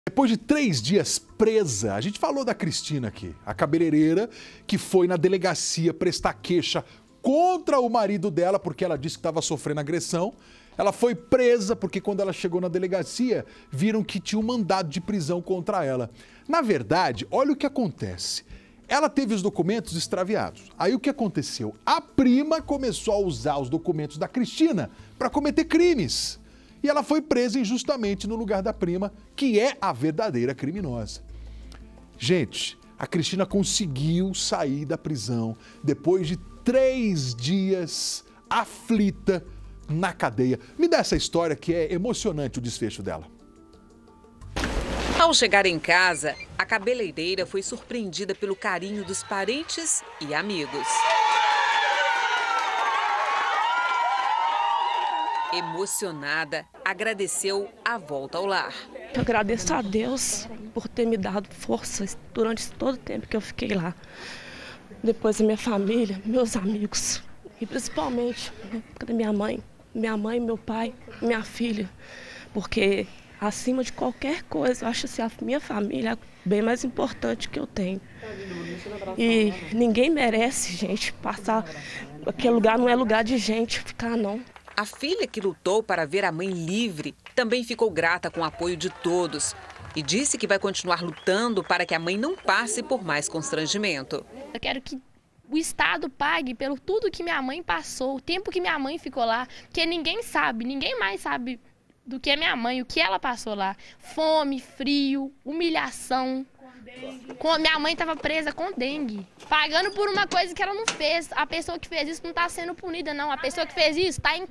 Depois de 3 dias presa, a gente falou da Cristina aqui, a cabeleireira que foi na delegacia prestar queixa contra o marido dela porque ela disse que estava sofrendo agressão. Ela foi presa porque quando ela chegou na delegacia, viram que tinha um mandado de prisão contra ela. Na verdade, olha o que acontece. Ela teve os documentos extraviados. Aí o que aconteceu? A prima começou a usar os documentos da Cristina para cometer crimes. E ela foi presa injustamente no lugar da prima, que é a verdadeira criminosa. Gente, a Cristina conseguiu sair da prisão depois de 3 dias aflita na cadeia. Me dá essa história que é emocionante o desfecho dela. Ao chegar em casa, a cabeleireira foi surpreendida pelo carinho dos parentes e amigos. Emocionada, agradeceu a volta ao lar. Eu agradeço a Deus por ter me dado forças durante todo o tempo que eu fiquei lá. Depois a minha família, meus amigos e principalmente minha mãe, meu pai, minha filha. Porque acima de qualquer coisa, eu acho assim, a minha família é bem mais importante que eu tenho. E ninguém merece, gente, passar. Aquele lugar não é lugar de gente ficar, não. A filha que lutou para ver a mãe livre também ficou grata com o apoio de todos e disse que vai continuar lutando para que a mãe não passe por mais constrangimento. Eu quero que o Estado pague pelo tudo que minha mãe passou, o tempo que minha mãe ficou lá, porque ninguém mais sabe do que minha mãe, o que ela passou lá. Fome, frio, humilhação. Minha mãe estava presa com dengue, pagando por uma coisa que ela não fez. A pessoa que fez isso não está sendo punida, não. A pessoa que fez isso está em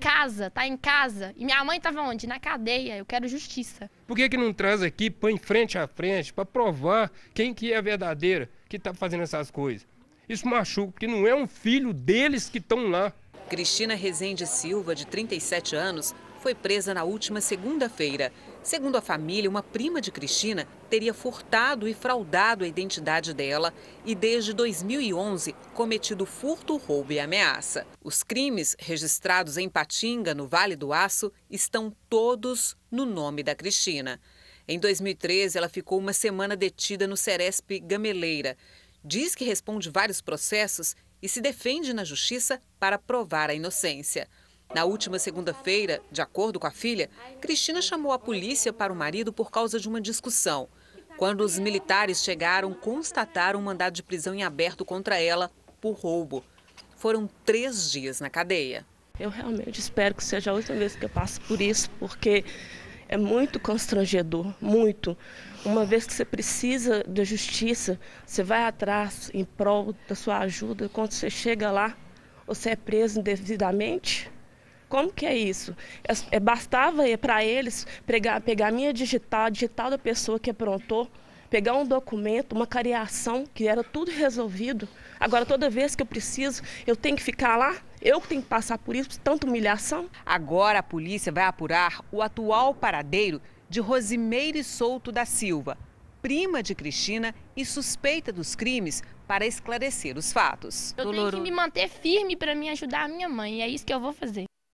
casa. E minha mãe estava onde? Na cadeia. Eu quero justiça. Por que não traz aqui, põe frente a frente, para provar quem que é a verdadeira que está fazendo essas coisas? Isso machuca, porque não é um filho deles que estão lá. Cristina Rezende Silva, de 37 anos, foi presa na última segunda-feira. Segundo a família, uma prima de Cristina teria furtado e fraudado a identidade dela e, desde 2011, cometido furto, roubo e ameaça. Os crimes registrados em Patinga, no Vale do Aço, estão todos no nome da Cristina. Em 2013, ela ficou uma semana detida no Ceresp Gameleira. Diz que responde vários processos e se defende na justiça para provar a inocência. Na última segunda-feira, de acordo com a filha, Cristina chamou a polícia para o marido por causa de uma discussão. Quando os militares chegaram, constataram um mandado de prisão em aberto contra ela por roubo. Foram 3 dias na cadeia. Eu realmente espero que seja a última vez que eu passo por isso, porque é muito constrangedor, muito. Uma vez que você precisa da justiça, você vai atrás em prol da sua ajuda. Quando você chega lá, você é preso indevidamente. Como que é isso? Bastava para eles pegar a minha digital, a digital da pessoa que aprontou, pegar um documento, uma cariação, que era tudo resolvido. Agora, toda vez que eu preciso, eu tenho que ficar lá? Eu que tenho que passar por isso, tanta humilhação? Agora a polícia vai apurar o atual paradeiro de Rosimeire Souto da Silva, prima de Cristina e suspeita dos crimes, para esclarecer os fatos. Eu tenho que me manter firme para me ajudar a minha mãe, e é isso que eu vou fazer.